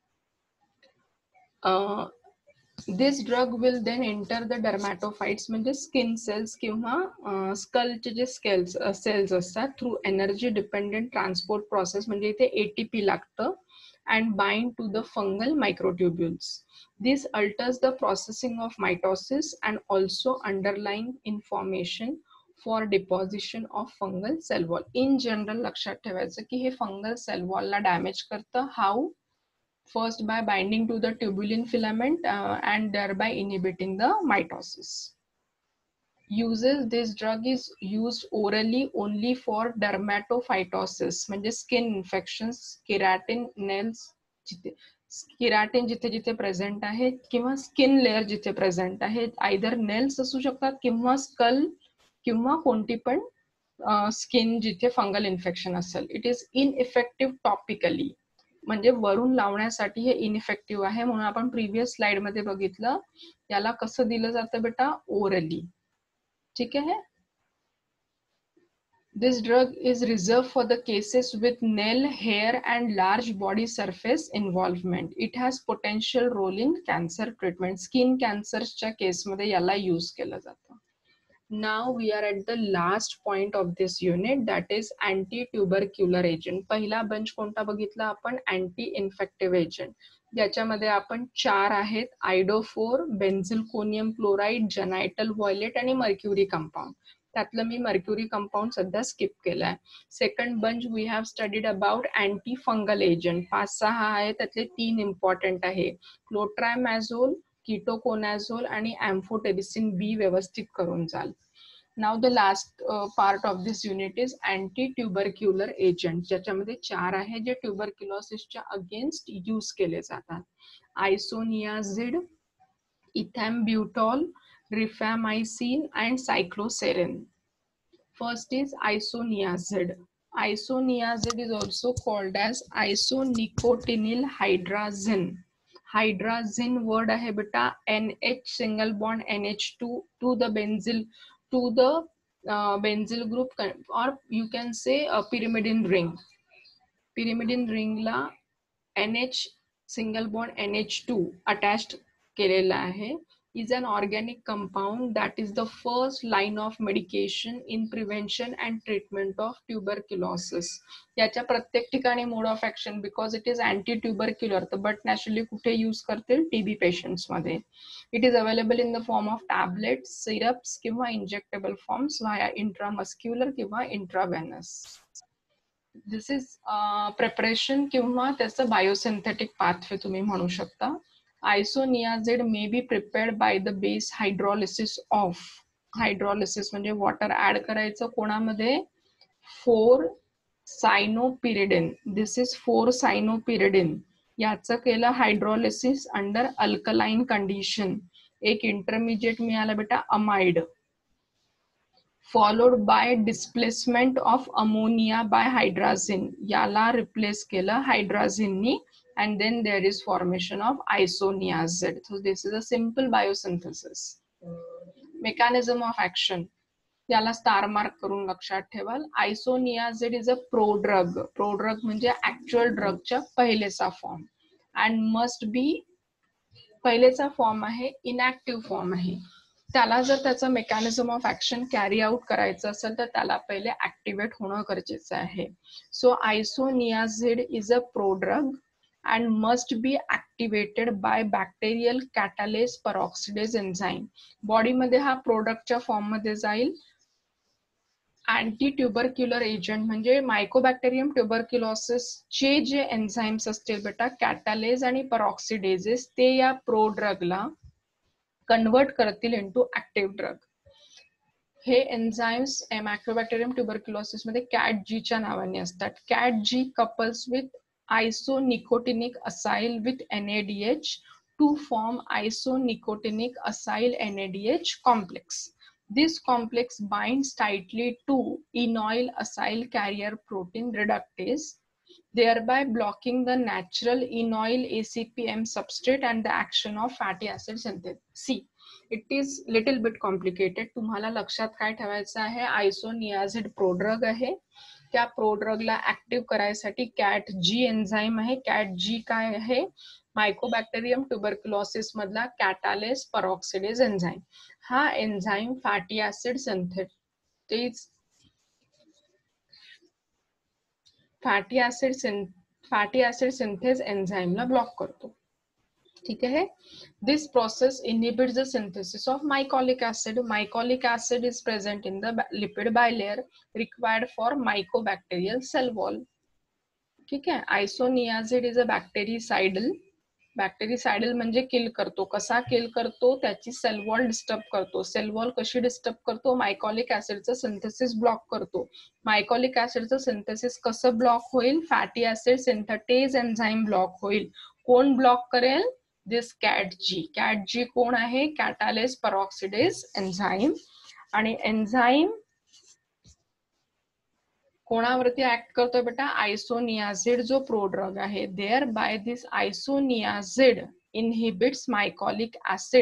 This drug will then enter the dermatophytes म्हणजे skin cells किंवा स्कलचे जे cells असतात through energy dependent transport process, म्हणजे इथे ATP लागतं, and bind to the fungal microtubules. This alters the processing of mitosis and also underlying information for deposition of fungal cell wall. In general लक्षात ठेवायचं की हे fungal cell wall ला damage करतं. How? First by binding to the tubulin filament and thereby inhibiting the mitosis. Uses, this drug is used orally only for dermatophytosis म्हणजे skin infections, keratin nails जिथे keratin जिथे जिथे present आहे किंवा skin layer जिथे present आहे, either nails असू शकतात किंवा स्कल किंवा कोणती पण स्किन जिथे फंगल इन्फेक्शन असेल. इट इज इनइफेक्टिव्ह टॉपिकली, म्हणजे वरून लावण्यासाठी हे इनइफेक्टिव्ह आहे. म्हणून आपण प्रिव्हियस स्लाइड मध्ये बघितलं याला कसं दिलं जातं बेटा, ओरली. ठीक है. This drug is reserved for the cases with nail, hair and large body surface involvement. It has potential role in cancer treatment. Skin cancers च्या केस मध्ये याला यूज केलं जातं. Now we are at the last point of this unit, that is anti-tubercular agent. पहिला bunch कोणता बघितला आपण, anti infective agent, ज्याच्यामध्ये आपण 4 आहेत, iodophor, benzalkonium chloride, genital violet आणि मर्क्युरी कंपाऊंड. त्यातलं मी मर्क्युरी कंपाऊंड सध्या स्किप केलाय. Second bunch we have studied about antifungal agent. 5-6 आहे, त्यातले 3 इम्पॉर्टंट आहे, क्लोट्रायमॅझोल, कीटोकोनाझोल आणि एम्फोटेरिसिन बी व्यवस्थित करून जाल. Now the last part of this unit is anti ट्युबरक्युलर agent, ज्याच्यामध्ये 4 आहे जे ट्युबरक्युलोसिसच्या अगेन्स्ट यूज केले जातात. Isoniazid, इथॅम्ब्युटॉल, रिफॅमायसिन and cycloserine. First is isoniazid. Isoniazid is also called as isonicotinyl hydrazine. Hydrazine word आहे बेटा, NH single bond NH2 to the benzyl group, or you can say a pyrimidine ring. Pyrimidine ring ला NH single bond NH2 attached केलेला आहे. Is an organic compound that is the first line of medication in prevention and treatment of tuberculosis. याच्या प्रत्येक ठिकाणी mode of action, because it is antitubercular, but naturally कुठे use करतील, TB patients मध्ये. It is available in the form of tablets, syrups किंवा injectable forms via intramuscular किंवा intravenous. This is preparation किंवा त्याचं बायोसिंथेटिक पाथवे तुम्ही म्हणू शकता. Isoniazid may be prepared by the base hydrolysis of, hydrolysis म्हणजे water add करायचं कोणामध्ये, 4-सायनोपिरिडिन. This is four cyanopyridine. याचं केलं हायड्रॉलिसिस अंडर अल्कलाइन कंडिशन. एक इंटरमिजिएट मिळाला बेटा, amide, followed by displacement of ammonia by hydrazine. याला रिप्लेस केलं हायड्राझिननी and then there is formation of isoniazid. So this is a simple biosynthesis. Mechanism of action, याला star mark करून लक्षात ठेवाल. Isoniazid is a prodrug. Prodrug म्हणजे actual ड्रगच्या पहिलेचा फॉर्म, अँड मस्ट बी, पहिलेचा फॉर्म आहे, इनॅक्टिव्ह फॉर्म आहे. त्याला जर त्याचं mechanism of action carry out करायचं असेल तर त्याला पहिले ऍक्टिव्हेट होणं गरजेचं आहे. So isoniazid is a prodrug and must be activated by bacterial catalase peroxidase enzyme. Body मध्ये हा प्रोडक्टच्या फॉर्म मध्ये जाईल. अँटी ट्युबरक्युलर एजंट म्हणजे मायकोबॅक्टेरियम ट्युबरक्युलोसिस चे जे एन्झाईम्स असतील बेटा, कॅटालेज आणि परॉक्सिडेजेस, ते या प्रोड्रगला कन्वर्ट करतील इनटू ऍक्टिव्ह ड्रग. हे एन्झाईम्स मायकोबॅक्टेरियम ट्युबरक्युलोसिस मध्ये कॅट जी च्या नावाने असतात. KatG couples with isonicotinonic acyl with NADH to form isonicotinonic acyl NADH complex. This complex binds tightly to enoyl acyl carrier protein reductase, thereby blocking the natural enoyl ACPM substrate and the action of fatty acid synthesis. See, it is little bit complicated. तुम्हाला लक्षात काय ठेवायचं आहे, isoniazid prodrug आहे. त्या प्रोड्रगला active करायसाठी KatG enzyme आहे. कॅट जी काय आहे, मायकोबॅक्टेरियम ट्युबरक्युलोसिस मधला कॅटालेस परॉक्सिडेज एन्झाईम. हा एन्झाईम फॅटी ऍसिड सिंथेस एन्झाईमला ब्लॉक करतो. ठीक आहे. This process inhibits the synthesis of mycolic acid. Mycolic acid is present in the lipid bilayer required for mycobacterial cell wall. ठीक आहे. Isoniazid is अ बॅक्टेरिसाइडल. बॅक्टेरिसाइडल म्हणजे किल करतो. कसा किल करतो, त्याची सेल वॉल डिस्टर्ब करतो. सेल वॉल कशी डिस्टर्ब करतो, मायकॉलिक ऍसिडचं सिंथेसिस ब्लॉक करतो. मायकॉलिक ऍसिडचं सिंथेसिस कसं ब्लॉक होईल, fatty acid synthetase enzyme block होईल. कोण ब्लॉक करेल, दिस कॅट जी. कॅट जी कोण आहे, कॅटालेस परॉक्सिडेज एन्झाईम. आणि एन्झाईम कोणावरती ऍक्ट करतोय बेटा, आयसोनियाझिड जो प्रोड्रग आहे. There by this isoniazid inhibits mycolic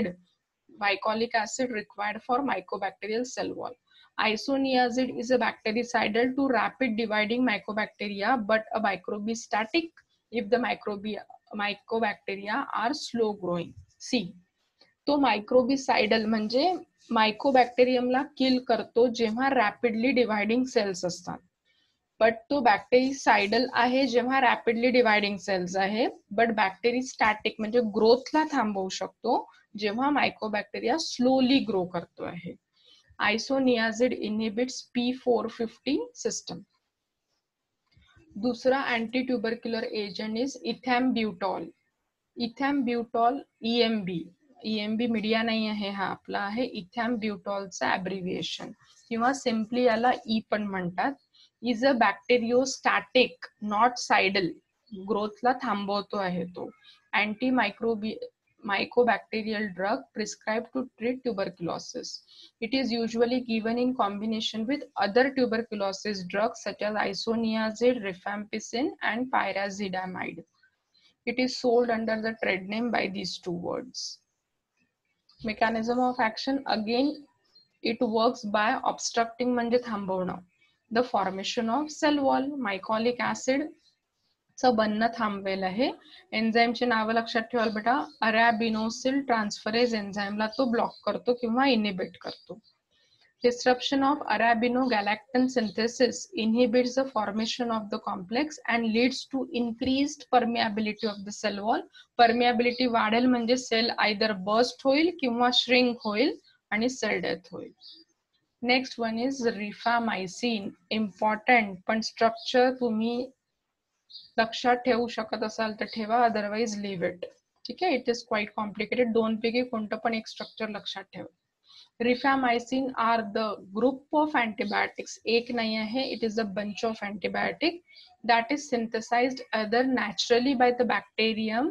acid required for mycobacterial cell wall. Isoniazid is a bactericidal to rapid dividing mycobacteria but a microbistatic if the mycobacteria are slow growing. See, तो मायक्रोबिसाइडल म्हणजे मायकोबॅक्टेरियमला kill करतो जेव्हा rapidly dividing cells असतात. But तो bactericidal आहे जेव्हा rapidly dividing cells आहे. But bacteriostatic म्हणजे ग्रोथला थांबवू शकतो जेव्हा मायकोबॅक्टेरिया स्लोली ग्रो करतो आहे. Isoniazid inhibits P450 system. दूसरा anti ट्युबरक्युलर agent is ethambutol. Ethambutol EMB media नाही आहे, हा आपला आहे. इथॅम्ब्युटॉलचा ॲब्रिव्हिएशन किंवा सिम्पली याला ई पण म्हणतात. Is a bacteriostatic not cidal. ग्रोथला थांबवतो आहे तो. Anti mycobacterial drug prescribed to treat tuberculosis. It is usually given in combination with other tuberculosis drugs such as isoniazid, rifampicin, and pyrazidamide. It is sold under the trade name by these two words. Mechanism of action, again it works by obstructing म्हणजे थांबवणं. The formation of cell wall. Mycolic acid चं बनणं थांबवेल आहे. एन्झाईमची नावं लक्षात ठेवाल बेटा. अरॅबिनोसिल ट्रान्सफरेज एन्झाईमला तो ब्लॉक करतो किंवा इनिबिट करतो. Disruption of arabinogalactan synthesis inhibits the formation of the complex and leads to increased permeability of the cell wall. Permeability वाढेल म्हणजे सेल either burst होईल किंवा shrink होईल आणि सेल डेथ होईल. Next one is rifamycin. Important, पण structure तुम्ही लक्षात ठेवू शकत असाल तर ठेवा, अदरवाइज लिव्ह इट. ठीक आहे. It is quite complicated. दोन पैकी कोणतं पण एक स्ट्रक्चर लक्षात ठेवा. Rifamycin are the group of antibiotics. एक नाही आहे, it is a bunch of antibiotic that is synthesized either naturally by the bacterium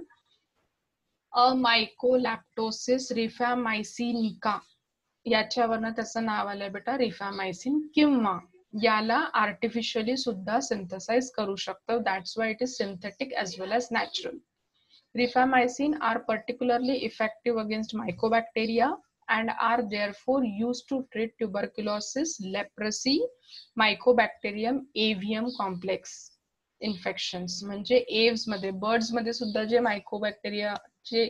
Mycolaptosis rifamycinica. याच्यावरनं त्याचं नाव आलंय बेटा रिफामायसिन, किंवा याला आर्टिफिशियली सुद्धा सिंथेसाइज करू शकतो. That's why it is synthetic as well as natural. Rifamycin are particularly effective against mycobacteria and are therefore used to treat tuberculosis, leprosy, mycobacterium avium complex infections. म्हणजे एव्स मध्ये, बर्ड्स मध्ये सुद्धा जे मायकोबॅक्टेरियाचे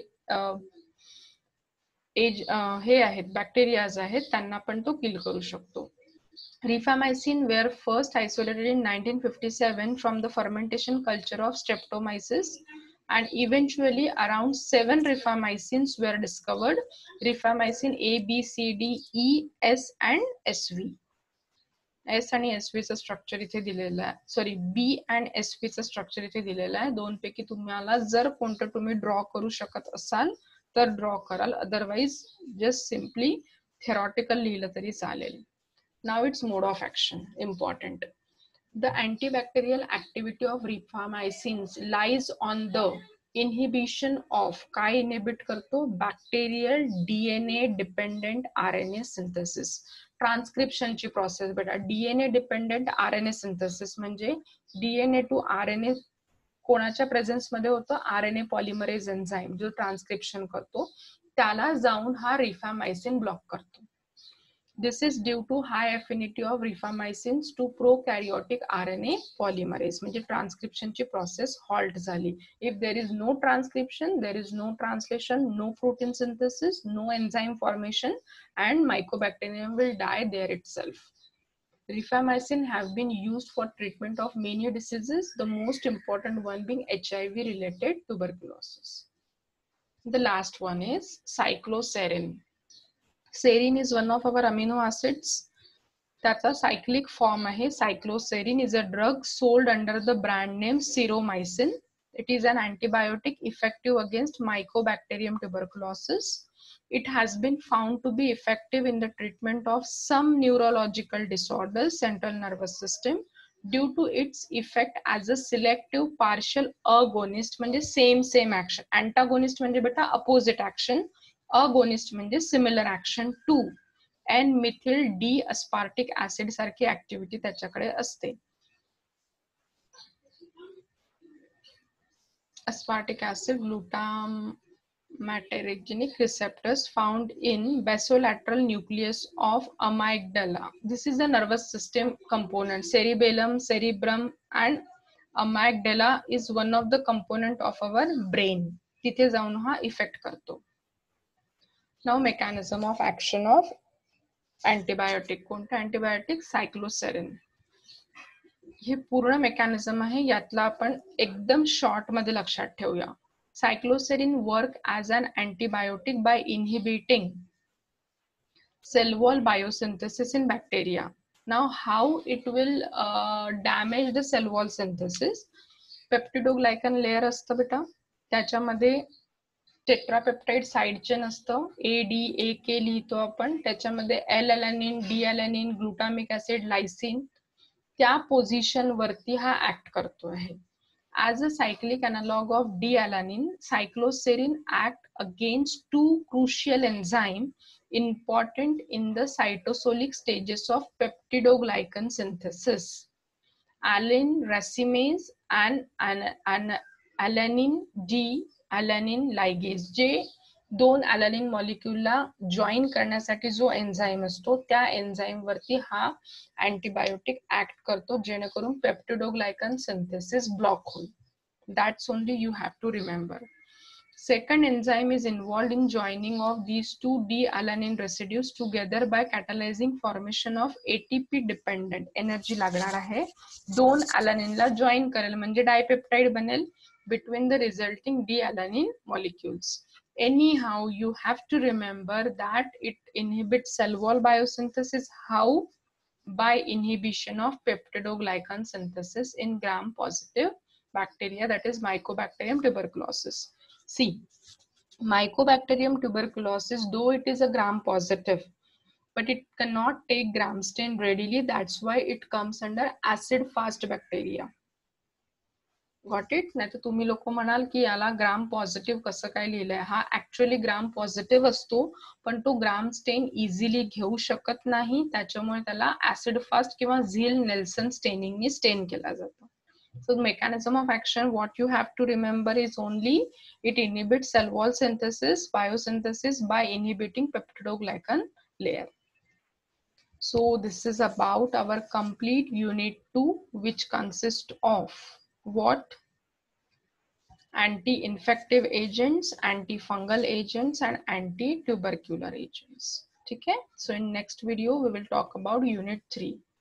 हे आहेत, बॅक्टेरियाज आहेत, त्यांना पण तो किल करू शकतो. Rifamycin were first isolated in 1957 from the fermentation culture of Streptomyces, and eventually around 7 rifamycins were discovered. Rifamycin A, B, C, D, E, S and SV. S आणि एस चा स्ट्रक्चर इथे दिलेला आहे, सॉरी बी अँड एस चा structure इथे दिलेला आहे. दोन पैकी तुम्हाला जर कोणतं तुम्ही ड्रॉ करू शकत असाल तर ड्रॉ कराल, अदरवाइज जस्ट सिम्पली थेरॉटिकल लिहिलं तरी चालेल. Now its mode of action, important. The antibacterial activity of rifamycins lies on the inhibition of, काय inhibit करतो, bacterial DNA dependent RNA synthesis. Transcription ची प्रोसेस बेटा, DNA डिपेंडेंट RNA सिंथेसिस म्हणजे DNA to RNA कोणाच्या presence मध्ये होतं, RNA polymerase enzyme जो transcription करतो त्याला जाऊन हा रिफॅमायसिन ब्लॉक करतो. This is due to high affinity of rifamycins to prokaryotic RNA polymerase. म्हणजे ट्रान्सक्रिप्शनची प्रोसेस हॉल्ट झाली. If there is no transcription, there is no translation, no protein synthesis, no enzyme formation, and mycobacterium will die there itself. Rifamycin have been used for treatment of many diseases, the most important one being HIV related tuberculosis. The last one is cycloserine. Serine is one of our amino acids. त्याचा cyclic form आहे cycloserine. Is a drug sold under the brand name Seromycin. It is an antibiotic effective against Mycobacterium tuberculosis. It has been found to be effective in the treatment of some neurological disorders, central nervous system, due to its effect as a selective partial agonist. म्हणजे same action. Antagonist म्हणजे बेटा opposite action. Agonist म्हणजे similar action to N methyl D aspartic acid सारखी activity त्याच्याकडे असते. aspartic acid glutamatergic receptors found in basolateral nucleus of amygdala. This is the nervous system component. Cerebellum, cerebrum and amygdala is one of the component of our brain. तिथे जाऊन हा effect करतो. Now mechanism of action of antibiotic. कोणतं antibiotic? cycloserine. हे पूर्ण mechanism आहे, यातला आपण एकदम शॉर्ट मध्ये लक्षात ठेवूया. Cycloserine work as an antibiotic by inhibiting cell wall biosynthesis in bacteria. Now how it will damage the cell wall synthesis? Peptidoglycan layer असतं बेटा, त्याच्यामध्ये टेट्रापेप्टाइड साइड चेन असतं, ADAK लिहितो आपण, त्याच्यामध्ये L alanine, D alanine, glutamic acid, lysine, त्या position वरती हा ऍक्ट करतो आहे. As a cyclic analog of D-alanine, cycloserine act against two crucial enzymes important in the cytosolic stages of peptidoglycan synthesis: alanine racemase and alanine D-alanine ligase. जे दोन अॅलॅनिन मॉलिक्यूलला join करण्यासाठी जो enzyme असतो त्या एन्झाईम वरती हा अँटीबायोटिक ऍक्ट करतो, जेणेकरून पेप्टिडोग्लायकन सिंथेसिस ब्लॉक होईल. That's only you have to remember. Second enzyme is involved in joining of these two D-alanine residues together by catalyzing formation of ATP dependent. Energy लागणार आहे, दोन अॅलॅनिनला जॉईन करेल म्हणजे डायपेप्टाइड बनेल between the resulting D-alanine molecules. Anyhow, you have to remember that it inhibits cell wall biosynthesis. How? By inhibition of peptidoglycan synthesis in gram-positive bacteria, that is Mycobacterium tuberculosis. See, Mycobacterium tuberculosis, though it is a gram-positive, but it cannot take gram stain readily. That's why it comes under acid-fast bacteria. Got it? नाही तर तुम्ही लोक म्हणाल की याला ग्राम positive कसं काय लिहिलंय. हा ऍक्च्युअली ग्राम पॉझिटिव्ह असतो, पण तो ग्राम स्टेन इझिली घेऊ शकत नाही, त्याच्यामुळे त्याला ऍसिड फास्ट किंवा झील नेल्सन स्टेनिंगनी स्टेन केला जातो. So the mechanism of action, what you have to remember is only it inhibits cell wall synthesis, biosynthesis by inhibiting peptidoglycan layer. So this is about our complete unit 2, which consists of what? Anti-infective agents, antifungal agents and anti-tubercular agents. Okay? So in next video we will talk about unit 3.